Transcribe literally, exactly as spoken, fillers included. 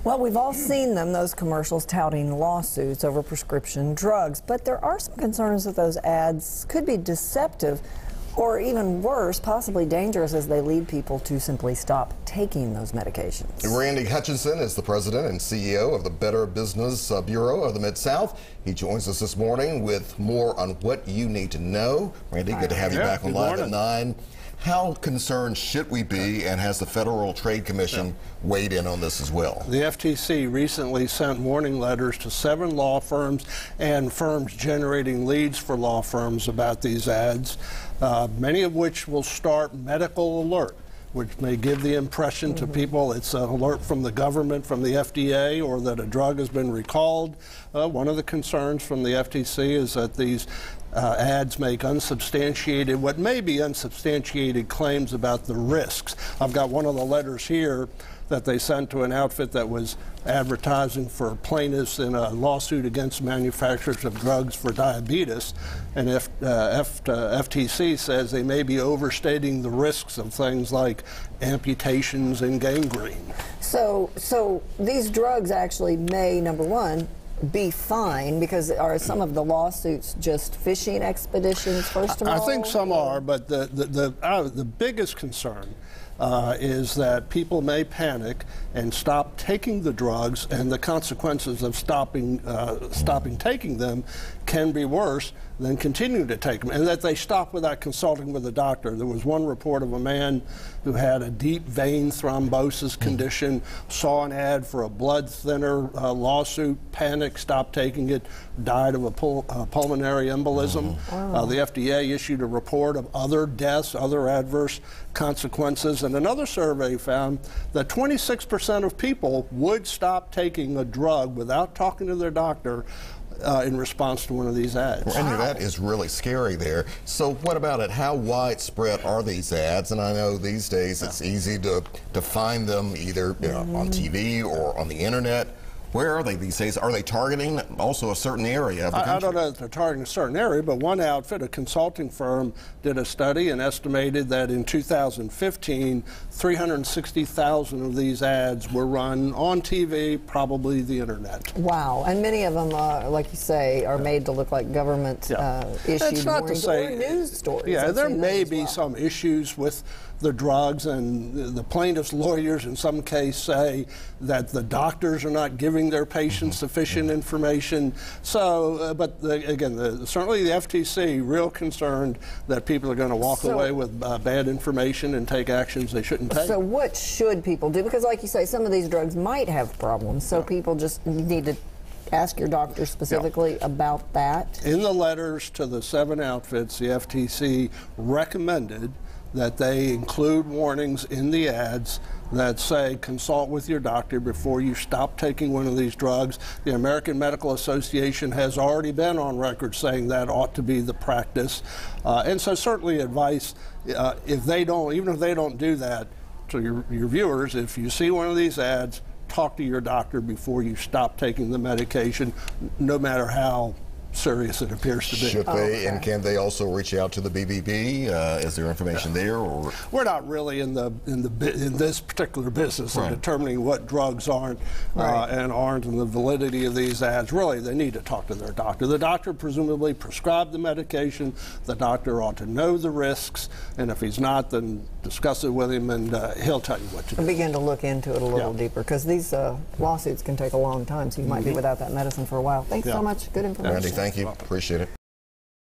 Well, we've all seen them, those commercials touting lawsuits over prescription drugs, but there are some concerns that those ads could be deceptive or even worse, possibly dangerous as they lead people to simply stop taking those medications. Randy Hutchinson is the president and C E O of the Better Business uh, Bureau of the Mid-South. He joins us this morning with more on what you need to know. Randy, good to have you yeah, back on Live at nine. How concerned should we be, and has the Federal Trade Commission yeah. weighed in on this as well? The F T C recently sent warning letters to seven law firms and firms generating leads for law firms about these ads, uh, many of which will start medical alert, which may give the impression mm-hmm. to people it's an alert from the government, from the F D A, or that a drug has been recalled. Uh, one of the concerns from the F T C is that these uh, ads make unsubstantiated, what may be unsubstantiated claims about the risks. I've got one of the letters here that they sent to an outfit that was advertising for plaintiffs in a lawsuit against manufacturers of drugs for diabetes. And F, uh, F, uh, F T C says they may be overstating the risks of things like amputations and gangrene. So, so these drugs actually may, number one, be fine, because are some of the lawsuits just fishing expeditions, first of I, all? I think some are, but the, the, the, uh, the biggest concern Uh, is that people may panic and stop taking the drugs, and the consequences of stopping uh, stopping taking them can be worse than continuing to take them, and that they stop without consulting with a doctor. There was one report of a man who had a deep vein thrombosis condition, saw an ad for a blood thinner uh, lawsuit, panicked, stopped taking it, died of a pul uh, pulmonary embolism. Wow. Uh, the F D A issued a report of other deaths, other adverse consequences, and another survey found that twenty-six percent of people would stop taking a drug without talking to their doctor uh, in response to one of these ads. Well, Randy, that is really scary there. So what about it? How widespread are these ads? And I know these days it's yeah. easy to, to find them either you know, mm-hmm. on T V or on the internet. Where are they these days? Are they targeting also a certain area of the country? I, I don't know if they're targeting a certain area, but one outfit, a consulting firm, did a study and estimated that in two thousand fifteen, three hundred sixty thousand of these ads were run on T V, probably the internet. Wow, and many of them, uh, like you say, are made to look like government yeah. uh, issued That's not to say, or news stories. Yeah, I've there may be well. some issues with the drugs, and the plaintiff's lawyers in some case say that the doctors are not giving their patients sufficient information. So, uh, but the, again, the, certainly the F T C real concerned that people are going to walk so, away with uh, bad information and take actions they shouldn't take. So what should people do? Because like you say, some of these drugs might have problems, so yeah. people just need to ask your doctor specifically yeah. about that. In the letters to the seven outfits, the F T C recommended that they include warnings in the ads that say consult with your doctor before you stop taking one of these drugs. The American Medical Association has already been on record saying that ought to be the practice. Uh, and so certainly advice, uh, if they don't, even if they don't do that, to your, your viewers, if you see one of these ads, talk to your doctor before you stop taking the medication, no matter how serious it appears to be. Should they, oh, okay. and can they also reach out to the B B B? Uh, is there information yeah. there? Or we're not really in the in the in this particular business right. of determining what drugs aren't right. uh, and aren't, and the validity of these ads. Really, they need to talk to their doctor. The doctor presumably prescribed the medication. The doctor ought to know the risks, and if he's not, then discuss it with him, and uh, he'll tell you what to do. Begin to look into it a little yeah. deeper, because these uh, lawsuits can take a long time, so you might mm-hmm. be without that medicine for a while. Thanks yeah. so much. Good information. Randy, thank you. Appreciate it.